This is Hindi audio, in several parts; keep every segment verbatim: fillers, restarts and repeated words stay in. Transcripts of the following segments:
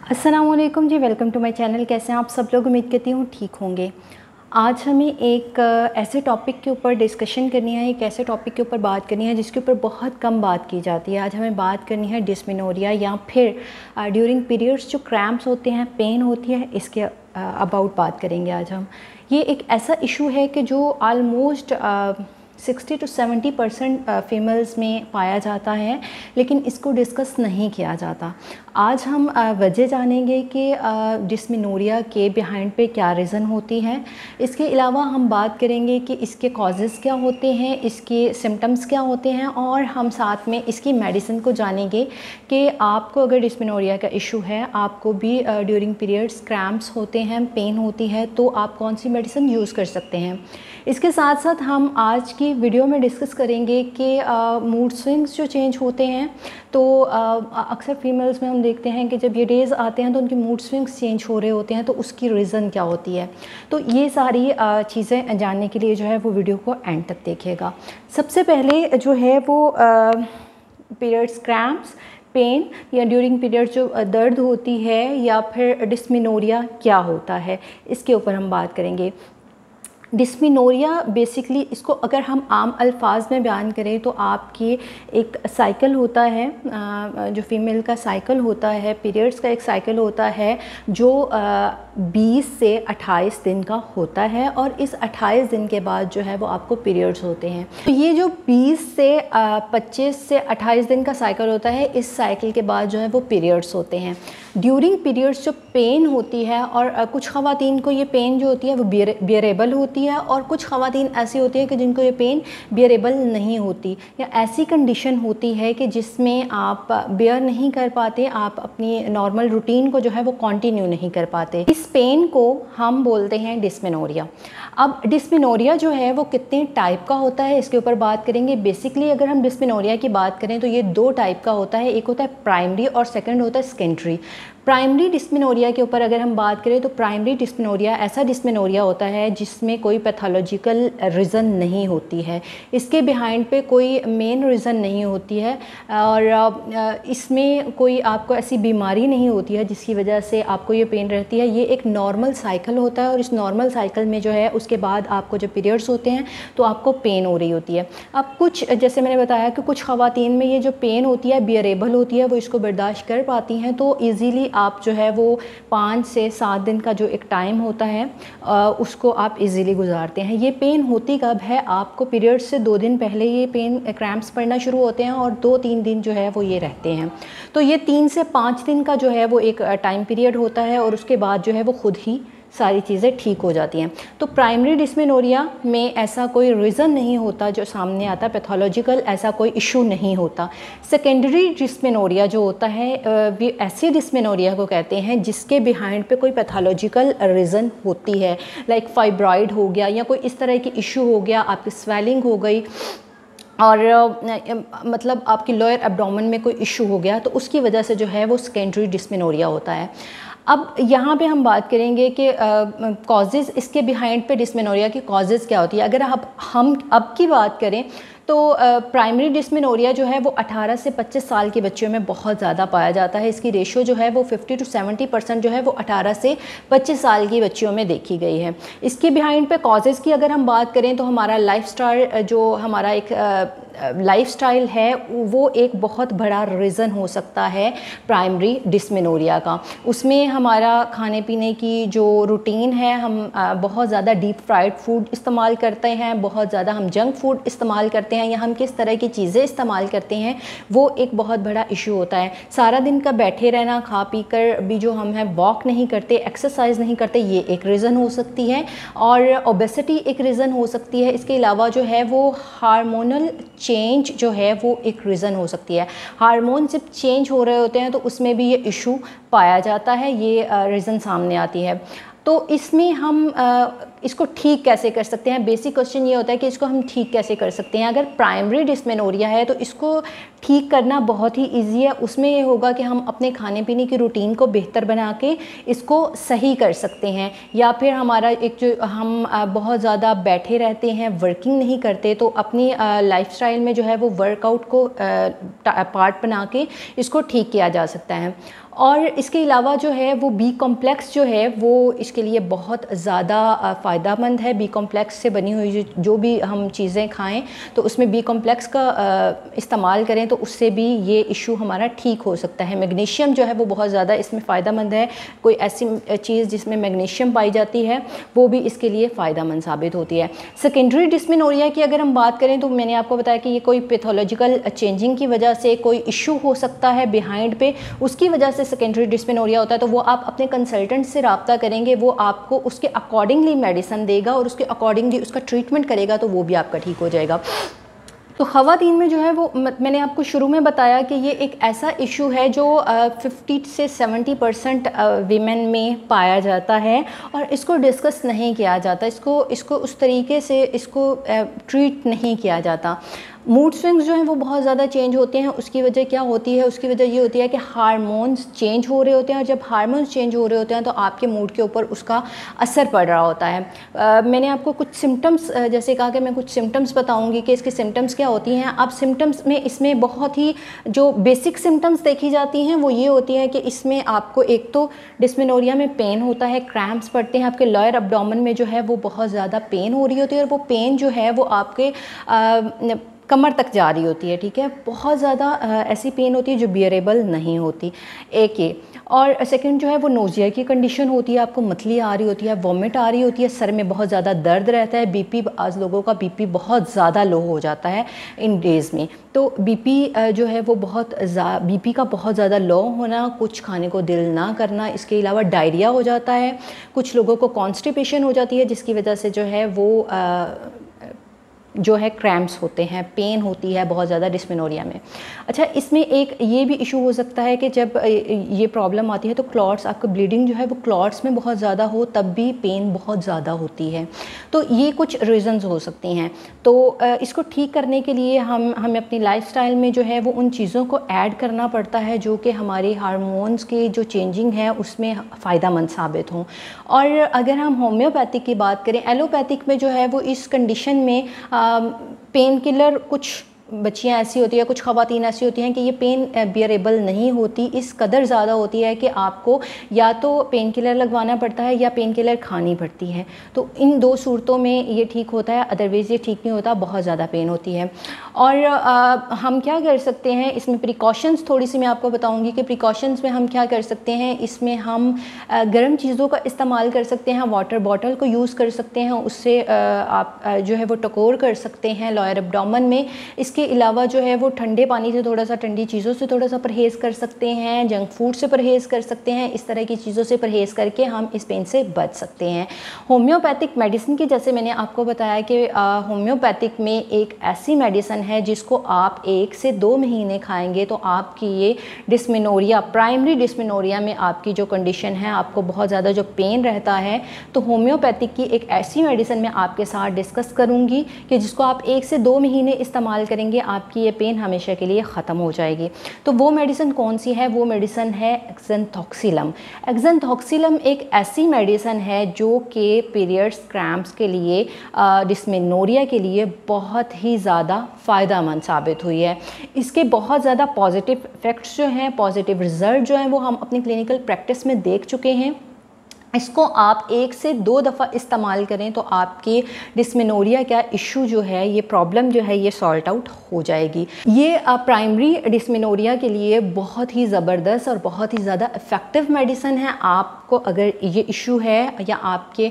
अस्सलामुअलैकुम जी, वेलकम टू माय चैनल। कैसे हैं आप सब लोग? उम्मीद करती हूँ ठीक होंगे। आज हमें एक ऐसे टॉपिक के ऊपर डिस्कशन करनी है, एक ऐसे टॉपिक के ऊपर बात करनी है जिसके ऊपर बहुत कम बात की जाती है। आज हमें बात करनी है डिस्मेनोरिया या फिर ड्यूरिंग पीरियड्स जो क्रैम्प्स होते हैं, पेन होती है, इसके अबाउट बात करेंगे आज हम। ये एक ऐसा इशू है कि जो almost sixty to seventy percent females में पाया जाता है, लेकिन इसको डिस्कस नहीं किया जाता। आज हम वजह जानेंगे कि डिस्मेनोरिया के बिहाइंड पे क्या रीज़न होती है। इसके अलावा हम बात करेंगे कि इसके कॉजेज़ क्या होते हैं, इसके सिम्टम्स क्या होते हैं, और हम साथ में इसकी मेडिसिन को जानेंगे कि आपको अगर डिस्मेनोरिया का इशू है, आपको भी ड्यूरिंग पीरियड्स क्रैम्प्स होते हैं, पेन होती है, तो आप कौन सी मेडिसिन यूज़ कर सकते हैं। इसके साथ साथ हम आज की वीडियो में डिस्कस करेंगे कि मूड स्विंग्स जो चेंज होते हैं, तो अक्सर फीमेल्स में हम देखते हैं कि जब ये डेज़ आते हैं तो उनके मूड स्विंग्स चेंज हो रहे होते हैं, तो उसकी रीज़न क्या होती है। तो ये सारी चीज़ें जानने के लिए जो है वो वीडियो को एंड तक देखिएगा। सबसे पहले जो है वो पीरियड्स क्रैम्प्स, पेन या ड्यूरिंग पीरियड जो दर्द होती है, या फिर डिस्मेनोरिया क्या होता है, इसके ऊपर हम बात करेंगे। डिस्मेनोरिया बेसिकली, इसको अगर हम आम अल्फाज में बयान करें तो आपकी एक साइकिल होता है, जो फीमेल का साइकिल होता है, पीरियड्स का एक साइकिल होता है जो बीस से अट्ठाईस दिन का होता है, और इस अट्ठाईस दिन के बाद जो है वो आपको पीरियड्स होते हैं। तो ये जो बीस से पच्चीस से अट्ठाईस दिन का साइकिल होता है, इस साइकिल के बाद जो है वो पीरियड्स होते हैं। ड्यूरिंग पीरियड्स जो पेन होती है, और कुछ ख़वातीन को ये पेन जो होती है वो बियरेबल होती है, और कुछ ख़वातीन ऐसी होती है कि जिनको ये पेन बियरेबल नहीं होती, या ऐसी कंडीशन होती है कि जिसमें आप बियर नहीं कर पाते, आप अपनी नॉर्मल रूटीन को जो है वो कंटिन्यू नहीं कर पाते। इस पेन को हम बोलते हैं डिस्मेनोरिया। अब डिस्मेनोरिया जो है वो कितने टाइप का होता है, इसके ऊपर बात करेंगे। बेसिकली अगर हम डिस्मेनोरिया की बात करें तो ये दो टाइप का होता है, एक होता है प्राइमरी और सेकंड होता है सेकेंडरी। प्राइमरी डिस्मेनोरिया के ऊपर अगर हम बात करें तो प्राइमरी डिस्मेनोरिया ऐसा डिस्मेनोरिया होता है जिसमें कोई पैथोलॉजिकल रीज़न नहीं होती है, इसके बिहाइंड पे कोई मेन रीज़न नहीं होती है, और इसमें कोई आपको ऐसी बीमारी नहीं होती है जिसकी वजह से आपको ये पेन रहती है। ये एक नॉर्मल साइकिल होता है, और इस नॉर्मल साइकिल में जो है उसके बाद आपको जब पीरियड्स होते हैं तो आपको पेन हो रही होती है। अब कुछ, जैसे मैंने बताया कि कुछ ख़वातीन में ये जो पेन होती है बियरेबल होती है, वो इसको बर्दाश्त कर पाती हैं, तो ईज़िली आप जो है वो पाँच से सात दिन का जो एक टाइम होता है उसको आप इजीली गुजारते हैं। ये पेन होती कब है? आपको पीरियड से दो दिन पहले ये पेन क्रैम्प्स पड़ना शुरू होते हैं, और दो तीन दिन जो है वो ये रहते हैं। तो ये तीन से पाँच दिन का जो है वो एक टाइम पीरियड होता है, और उसके बाद जो है वो खुद ही सारी चीज़ें ठीक हो जाती हैं। तो प्राइमरी डिस्मेनोरिया में ऐसा कोई रीज़न नहीं होता जो सामने आता, पैथोलॉजिकल ऐसा कोई इशू नहीं होता। सेकेंडरी डिस्मेनोरिया जो होता है, वे ऐसे डिस्मेनोरिया को कहते हैं जिसके बिहाइंड पे कोई पैथोलॉजिकल रीज़न होती है, लाइक फाइब्रॉइड हो गया, या कोई इस तरह की इशू हो गया, आपकी स्वेलिंग हो गई, और मतलब आपकी लोअर एब्डोमेन में कोई इशू हो गया, तो उसकी वजह से जो है वो सेकेंडरी डिस्मेनोरिया होता है। अब यहाँ पे हम बात करेंगे कि कॉजेज़, इसके बिहाइंड पे डिस्मेनोरिया की कॉजेज़ क्या होती है। अगर आप हम अब की बात करें तो प्राइमरी डिस्मेनोरिया जो है वो अठारह से पच्चीस साल के बच्चों में बहुत ज़्यादा पाया जाता है। इसकी रेशो जो है वो फिफ्टी टू सेवेंटी परसेंट जो है वो अठारह से पच्चीस साल की बच्चियों में देखी गई है। इसके बिहाइंड पे कॉजेज़ की अगर हम बात करें तो हमारा लाइफस्टाइल, जो हमारा एक लाइफस्टाइल है, वो एक बहुत बड़ा रीज़न हो सकता है प्राइमरी डिस्मेनोरिया का। उसमें हमारा खाने पीने की जो रूटीन है, हम बहुत ज़्यादा डीप फ्राइड फूड इस्तेमाल करते हैं, बहुत ज़्यादा हम जंक फूड इस्तेमाल करते हैं, या हम किस तरह की चीज़ें इस्तेमाल करते हैं, वो एक बहुत बड़ा इशू होता है। सारा दिन का बैठे रहना, खा पी कर भी जो हम हैं वॉक नहीं करते, एक्सरसाइज नहीं करते, ये एक रीज़न हो सकती है, और ओबेसिटी एक रीज़न हो सकती है। इसके अलावा जो है वो हार्मोनल चेंज जो है वो एक रीज़न हो सकती है। हार्मोन जब चेंज हो रहे होते हैं तो उसमें भी ये इशू पाया जाता है, ये रीज़न सामने आती है। तो इसमें हम आ, इसको ठीक कैसे कर सकते हैं? बेसिक क्वेश्चन ये होता है कि इसको हम ठीक कैसे कर सकते हैं। अगर प्राइमरी डिस्मेनोरिया है तो इसको ठीक करना बहुत ही इजी है। उसमें ये होगा कि हम अपने खाने पीने की रूटीन को बेहतर बना के इसको सही कर सकते हैं, या फिर हमारा एक जो हम बहुत ज़्यादा बैठे रहते हैं, वर्किंग नहीं करते, तो अपनी लाइफस्टाइल में जो है वो वर्कआउट को पार्ट बना के इसको ठीक किया जा सकता है। और इसके अलावा जो है वो बी कॉम्प्लेक्स जो है वो इसके लिए बहुत ज़्यादा फ़ायदेमंद है। बी कॉम्प्लेक्स से बनी हुई जो जो भी हम चीज़ें खाएं तो उसमें बी कॉम्प्लेक्स का इस्तेमाल करें तो उससे भी ये इशू हमारा ठीक हो सकता है। मैग्नीशियम जो है वो बहुत ज़्यादा इसमें फ़ायदेमंद है। कोई ऐसी चीज़ जिसमें मैग्नीशियम पाई जाती है वो भी इसके लिए फ़ायदेमंद साबित होती है। सेकेंडरी डिस्मेनोरिया की अगर हम बात करें तो मैंने आपको बताया कि ये कोई पैथोलॉजिकल चेंजिंग की वजह से कोई इशू हो सकता है बिहाइंड पे, उसकी वजह से सेकेंडरी डिस्मेनोरिया होता है। तो वो आप अपने कंसल्टेंट से रब्ता करेंगे, वो आपको उसके अकॉर्डिंगली मेडिसिन देगा और उसके अकॉर्डिंगली उसका ट्रीटमेंट करेगा तो वो भी आपका ठीक हो जाएगा। तो ख़वातीन में जो है वो मैंने आपको शुरू में बताया कि ये एक ऐसा इशू है जो फिफ्टी से सेवेंटी परसेंट वीमेन में पाया जाता है और इसको डिस्कस नहीं किया जाता, इसको इसको उस तरीके से इसको ट्रीट नहीं किया जाता। मूड स्विंग्स जो हैं वो बहुत ज़्यादा चेंज होते हैं। उसकी वजह क्या होती है? उसकी वजह ये होती है कि हार्मोन्स चेंज हो रहे होते हैं और जब हार्मोन्स चेंज हो रहे होते हैं तो आपके मूड के ऊपर उसका असर पड़ रहा होता है। आ, मैंने आपको कुछ सिम्टम्स जैसे कहा कि मैं कुछ सिम्टम्स बताऊंगी कि इसके सिम्टम्स क्या होती हैं। अब सिम्टम्स में इसमें बहुत ही जो बेसिक सिम्टम्स देखी जाती हैं वो ये होती है कि इसमें आपको एक तो डिस्मेनोरिया में पेन होता है, क्रैम्प्स पड़ते हैं, आपके लोअर एब्डोमेन में जो है वो बहुत ज़्यादा पेन हो रही होती है और वो पेन जो है वो आपके आ, कमर तक जा रही होती है। ठीक है, बहुत ज़्यादा ऐसी पेन होती है जो बियरेबल नहीं होती, एक ये। और सेकंड जो है वो नोज़िया की कंडीशन होती है, आपको मतली आ रही होती है, वॉमिट आ रही होती है, सर में बहुत ज़्यादा दर्द रहता है, बीपी, आज लोगों का बीपी बहुत ज़्यादा लो हो जाता है इन डेज़ में। तो बीपी जो है वो बहुत बीपी का बहुत ज़्यादा लो होना, कुछ खाने को दिल ना करना, इसके अलावा डायरिया हो जाता है, कुछ लोगों को कॉन्स्टिपेशन हो जाती है जिसकी वजह से जो है वो आ, जो है क्रैम्प्स होते हैं, पेन होती है बहुत ज़्यादा डिस्मेनोरिया में। अच्छा, इसमें एक ये भी इशू हो सकता है कि जब ये प्रॉब्लम आती है तो क्लॉट्स, आपका ब्लीडिंग जो है वो क्लॉट्स में बहुत ज़्यादा हो तब भी पेन बहुत ज़्यादा होती है। तो ये कुछ रीज़न्स हो सकती हैं। तो इसको ठीक करने के लिए हम हमें अपनी लाइफस्टाइल में जो है वो उन चीज़ों को ऐड करना पड़ता है जो कि हमारे हार्मोन्स के जो चेंजिंग है उसमें फ़ायदेमंद साबित हों। और अगर हम होम्योपैथिक की बात करें, एलोपैथिक में जो है वो इस कंडीशन में पेन किलर, कुछ बच्चियाँ ऐसी होती है, कुछ ख़वातीन ऐसी होती हैं कि ये पेन बियरेबल नहीं होती, इस कदर ज़्यादा होती है कि आपको या तो पेन किलर लगवाना पड़ता है या पेन किलर खानी पड़ती है। तो इन दो सूरतों में ये ठीक होता है, अदरवाइज़ ये ठीक नहीं होता, बहुत ज़्यादा पेन होती है। और आ, हम क्या कर सकते हैं इसमें, प्रिकॉशंस थोड़ी सी मैं आपको बताऊँगी कि प्रिकॉशंस में हम क्या कर सकते हैं। इसमें हम गर्म चीज़ों का इस्तेमाल कर सकते हैं, वाटर बॉटल को यूज़ कर सकते हैं, उससे आप जो है वो टकोर कर सकते हैं लोअर एब्डोमेन में। इसके के अलावा जो है वो ठंडे पानी से थोड़ा सा, ठंडी चीज़ों से थोड़ा सा परहेज़ कर सकते हैं, जंक फूड से परहेज़ कर सकते हैं। इस तरह की चीज़ों से परहेज़ करके हम इस पेन से बच सकते हैं। होम्योपैथिक मेडिसिन की, जैसे मैंने आपको बताया कि होम्योपैथिक में एक ऐसी मेडिसिन है जिसको आप एक से दो महीने खाएंगे तो आपकी ये डिस्मेनोरिया, प्राइमरी डिस्मेनोरिया में आपकी जो कंडीशन है, आपको बहुत ज़्यादा जो पेन रहता है, तो होम्योपैथिक की एक ऐसी मेडिसिन मैं आपके साथ डिस्कस करूँगी कि जिसको आप एक से दो महीने इस्तेमाल करेंगे, आपकी ये पेन हमेशा के लिए ख़त्म हो जाएगी। तो वो मेडिसिन कौन सी है? वो मेडिसिन है एक्सेंथोक्सिलम। एक्सेंथोक्सिलम एक ऐसी मेडिसिन है जो कि पीरियड्स क्रैम्प्स के लिए, डिस्मेनोरिया के लिए बहुत ही ज़्यादा फ़ायदेमंद साबित हुई है। इसके बहुत ज़्यादा पॉजिटिव इफ़ेक्ट्स जो हैं, पॉजिटिव रिज़ल्ट जो हैं वो हम अपनी क्लिनिकल प्रैक्टिस में देख चुके हैं। इसको आप एक से दो दफ़ा इस्तेमाल करें तो आपके डिस्मेनोरिया का इशू जो है, ये प्रॉब्लम जो है, ये सॉल्ट आउट हो जाएगी। ये प्राइमरी डिस्मेनोरिया के लिए बहुत ही ज़बरदस्त और बहुत ही ज़्यादा इफ़ेक्टिव मेडिसिन है। आपको अगर ये इशू है या आपके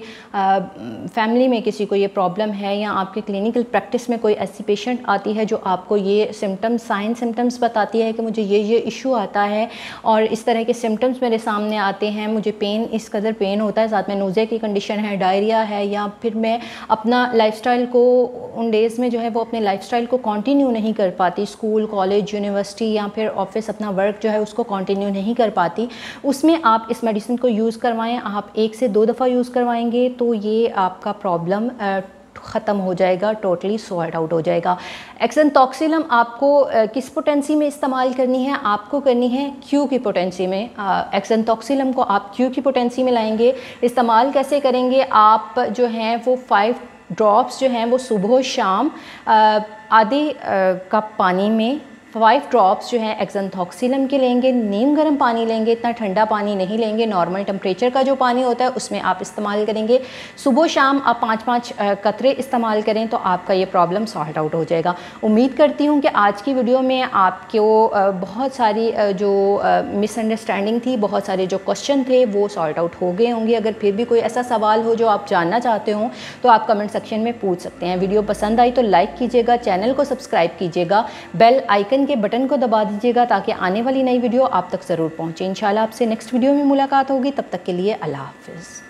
फैमिली में किसी को ये प्रॉब्लम है या आपके क्लिनिकल प्रैक्टिस में कोई ऐसी पेशेंट आती है जो आपको ये सिम्टम्स, साइन सिम्टम्स बताती है कि मुझे ये ये इशू आता है और इस तरह के सिम्टम्स मेरे सामने आते हैं, मुझे पेन, इस कदर पेन होता है, साथ में नोज़े की कंडीशन है, डायरिया है, या फिर मैं अपना लाइफस्टाइल को उन डेज़ में जो है वो अपने लाइफस्टाइल को कंटिन्यू नहीं कर पाती, स्कूल, कॉलेज, यूनिवर्सिटी या फिर ऑफिस, अपना वर्क जो है उसको कंटिन्यू नहीं कर पाती, उसमें आप इस मेडिसिन को यूज़ करवाएं। आप एक से दो दफ़ा यूज़ करवाएंगे तो ये आपका प्रॉब्लम ख़त्म हो जाएगा, टोटली सॉर्ट आउट हो जाएगा। एक्सेंथोक्सिलम आपको किस पोटेंसी में इस्तेमाल करनी है? आपको करनी है क्यू की पोटेंसी में। एक्सेंथोक्सिलम को आप क्यू की पोटेंसी में लाएंगे। इस्तेमाल कैसे करेंगे? आप जो हैं वो फाइव ड्रॉप्स जो हैं वो सुबह शाम आधे कप पानी में फाइव ड्रॉप्स जो है एक्जेंथोक्सिलम के लेंगे। नीम गर्म पानी लेंगे, इतना ठंडा पानी नहीं लेंगे, नॉर्मल टेम्परेचर का जो पानी होता है उसमें आप इस्तेमाल करेंगे। सुबह शाम आप पाँच पाँच कतरे इस्तेमाल करें तो आपका ये प्रॉब्लम सॉल्ट आउट हो जाएगा। उम्मीद करती हूँ कि आज की वीडियो में आपको बहुत सारी जो मिसअंडरस्टैंडिंग थी, बहुत सारे जो क्वेश्चन थे वो सॉल्ट आउट हो गए होंगे। अगर फिर भी कोई ऐसा सवाल हो जो आप जानना चाहते हो तो आप कमेंट सेक्शन में पूछ सकते हैं। वीडियो पसंद आई तो लाइक कीजिएगा, चैनल को सब्सक्राइब कीजिएगा, बेल आइकन के बटन को दबा दीजिएगा ताकि आने वाली नई वीडियो आप तक ज़रूर पहुंचे। इंशाल्लाह आपसे नेक्स्ट वीडियो में मुलाकात होगी, तब तक के लिए अल्लाह हाफ़िज़।